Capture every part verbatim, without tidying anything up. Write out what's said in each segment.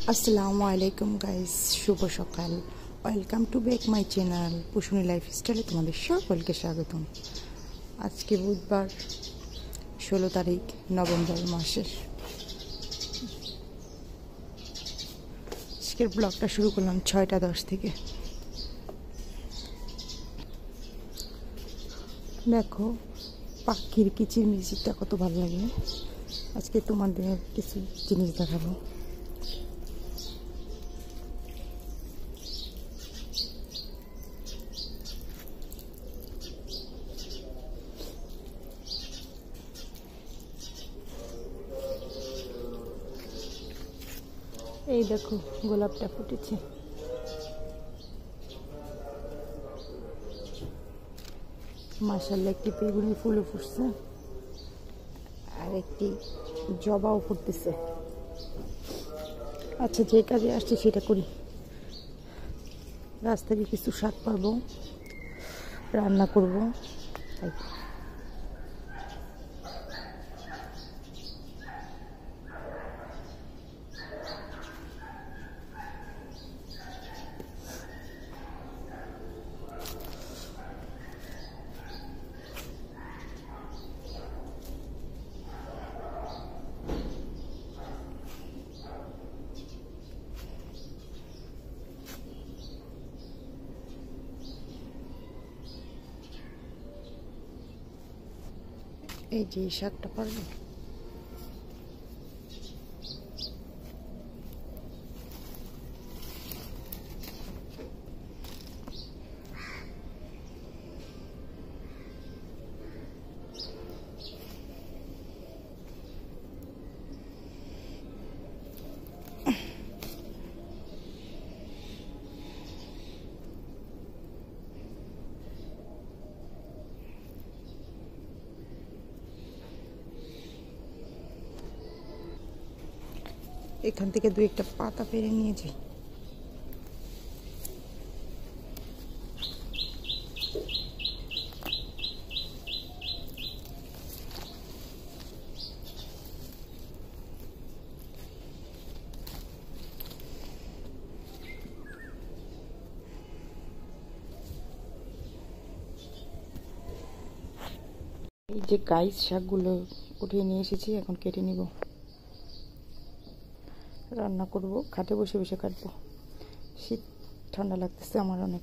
আসসালামু আলাইকুম গাইস, শুভ সকাল। Welcome to back my channel Pushuni লাইফস্টাইলে তোমাদের সকলকে স্বাগতম। আজকে বুধবার ষোলো তারিখ নভেম্বর মাসের। আজকের ব্লগটা শুরু করলাম ছয়টা দশ থেকে। দেখো পাখির কিচির মিচিরটা কত ভালো লাগে। আজকে তোমাদের কিছু জিনিস দেখাবো। এই দেখো গোলাপটা ফুটেছে। মাশাআল্লাহ, একটি বেগুনি ফুলও ফুটছে আর একটি জবাও ফুটতেছে। আচ্ছা, যে কাজে আসছি সেটা করি। গাছ থেকে কিছু শাক পারবো, রান্না করব। তাই এই যে শাকটা পারবো। এখান থেকে দু একটা পাতা পেরে নিয়ে যাই। এই যে গাইস শাকগুলো উঠিয়ে নিয়ে এসেছি, এখন কেটে নিব, রান্না করব। খাটে বসে বসে কাটবো। শীত ঠান্ডা লাগতেছে আমার অনেক।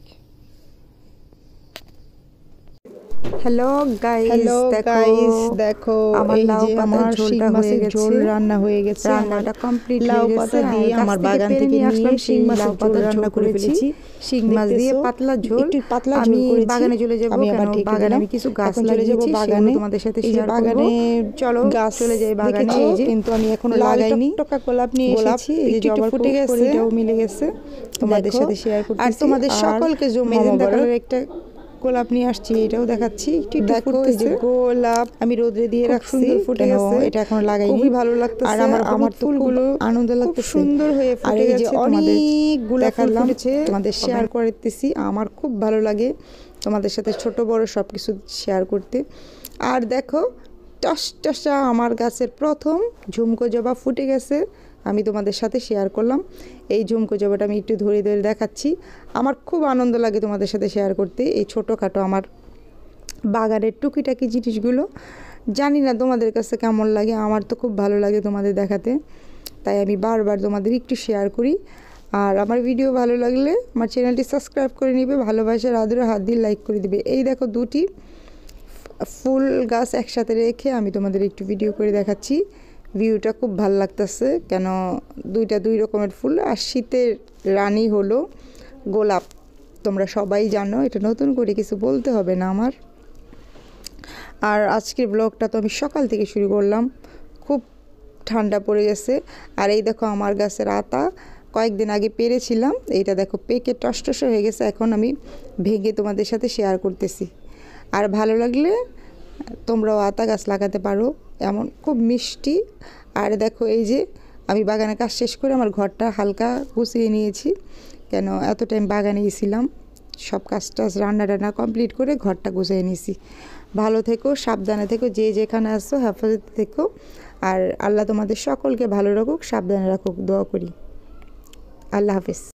হ্যালো গাইস, হ্যালো গাইস, দেখো আমার লাউ পাতার ঝোলটা হয়ে গেছে, ঝোল রান্না হয়ে গেছে, রান্নাটা কমপ্লিট লাউ হয়ে পাতা গেছে। দিয়ে আমার বাগান থেকে নিয়ে আসলাম শিং মাছের ঝোল রান্না করে ফেলেছি। শিং মাছ দিয়ে পাতলা ঝোল, একটু পাতলা ঝোল আমি করেছি। বাগানে চলে যাব, আমি আবার কেন ঢেকে বাগানে দিলাম। আমি কিছু গাছ এখন চলে যাব লাগিয়েছি, বাগানে, সেগুলো তোমাদের সাথে এই যে শেয়ার করব। বাগানে চলো গাছ চলে যাই বাগানে। দেখেছি, এই যে কিন্তু আমি এখনো লাল লাগাইনি। টকটকা গোলাপ নিয়ে গোলাপ এসেছি, এই যে একটু একটু জবার ফুটে গেছে, এটাও মিলে গেছে, তোমাদের দেখো। সাথে শেয়ার করতেছি। আর তোমাদের সকলকে জুম্মা মেজেন্টা মোবারক। কালারের একটা গোলাপ নিয়ে আসছি, এটাও দেখাচ্ছি। একটু একটু দেখো, এই যে ফুটতেছে। গোলাপ আমি রোদে দিয়ে খুব রাখছি, সুন্দর ফুটে কেন গেছে। এটা এখনো লাগাইনি। খুবই ভালো লাগতেছে। আর আমার আমার হলুদ ফুলগুলো আনন্দ খুব লাগতেছে, সুন্দর হয়ে আর ফুটে এই যে গেছে। তোমাদের অনেকগুলো ফুল দেখালাম, ফুটেছে, তোমাদের শেয়ার করতেছি। আমার খুব ভালো লাগে তোমাদের সাথে ছোট বড় সব কিছু শেয়ার করতে। আর দেখো টস টসা আমার গাছের প্রথম ঝুমকো জবা ফুটে গেছে, আমি তোমাদের সাথে শেয়ার করলাম। এই ঝুমকো জবাটা আমি একটু ধরে ধরে দেখাচ্ছি। আমার খুব আনন্দ লাগে তোমাদের সাথে শেয়ার করতে এই ছোটোখাটো আমার বাগানের টুকিটাকি জিনিসগুলো। জানি না তোমাদের কাছে কেমন লাগে, আমার তো খুব ভালো লাগে তোমাদের দেখাতে, তাই আমি বারবার তোমাদের একটু শেয়ার করি। আর আমার ভিডিও ভালো লাগলে আমার চ্যানেলটি সাবস্ক্রাইব করে নিবে, ভালোবাসার আদরে হাত দিয়ে লাইক করে দিবে। এই দেখো দুটি ফুল গাছ একসাথে রেখে আমি তোমাদের একটু ভিডিও করে দেখাচ্ছি। ভিউটা খুব ভালো লাগতেছে, কেন দুইটা দুই রকমের ফুল। আর শীতের রানী হলো গোলাপ, তোমরা সবাই জানো, এটা নতুন করে কিছু বলতে হবে না আমার। আর আজকের ব্লগটা তো আমি সকাল থেকে শুরু করলাম, খুব ঠান্ডা পড়ে গেছে। আর এই দেখো আমার গাছের আতা কয়েকদিন আগে পেরেছিলাম, এইটা দেখো পেকে টসটস হয়ে গেছে, এখন আমি ভেঙে তোমাদের সাথে শেয়ার করতেছি। আর ভালো লাগলে তোমরাও আতা গাছ লাগাতে পারো, এমন খুব মিষ্টি। আর দেখো এই যে আমি বাগানের কাজ শেষ করে আমার ঘরটা হালকা গুছিয়ে নিয়েছি, কেন এত টাইম বাগানে গেছিলাম, সব কাজ টাজ রান্না টান্না কমপ্লিট করে ঘরটা গুছিয়ে নিয়েছি। ভালো থেকো, সাবধানে থেকো, যে যেখানে আসছো হেফাজতে থেকো। আর আল্লাহ তোমাদের সকলকে ভালো রাখুক, সাবধানে রাখুক, দোয়া করি। আল্লাহ হাফেজ।